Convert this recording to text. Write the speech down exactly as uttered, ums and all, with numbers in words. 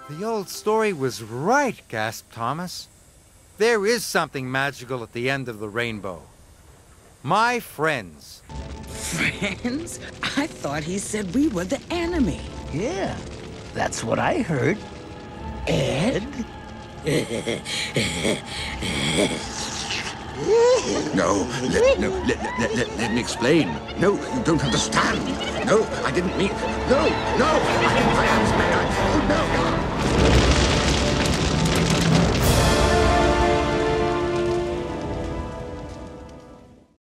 The old story was right, gasped Thomas. There is something magical at the end of the rainbow. My friends. Friends? I thought he said we were the enemy. Yeah, that's what I heard. Ed? No, let, no, let, let, let, let me explain. No, you don't understand. No, I didn't mean... No, no, I didn't... I am... Oh, no, no.